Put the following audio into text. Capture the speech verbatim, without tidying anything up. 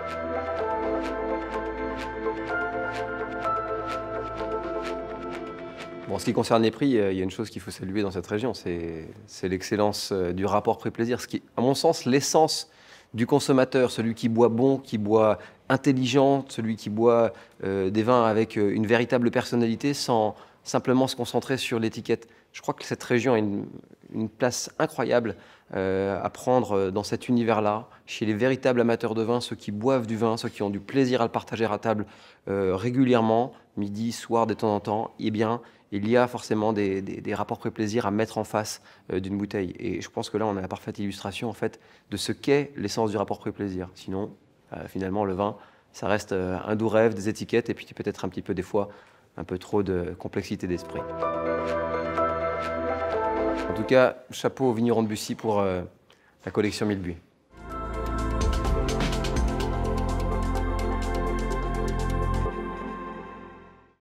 Bon, en ce qui concerne les prix, il y a une chose qu'il faut saluer dans cette région, c'est l'excellence du rapport prix-plaisir. Ce qui, à mon sens, l'essence du consommateur, celui qui boit bon, qui boit intelligent, celui qui boit euh, des vins avec une véritable personnalité sans simplement se concentrer sur l'étiquette. Je crois que cette région a une, une place incroyable euh, à prendre dans cet univers-là, chez les véritables amateurs de vin, ceux qui boivent du vin, ceux qui ont du plaisir à le partager à table euh, régulièrement, midi, soir, de temps en temps. Eh bien, il y a forcément des, des, des rapports prix-plaisir à mettre en face euh, d'une bouteille. Et je pense que là, on a la parfaite illustration en fait, de ce qu'est l'essence du rapport prix-plaisir. Sinon, euh, finalement, le vin, ça reste euh, un doux rêve, des étiquettes, et puis peut-être un petit peu, des fois, un peu trop de complexité d'esprit. En tout cas, chapeau au vigneron de Bussy pour euh, la collection Mille Buis.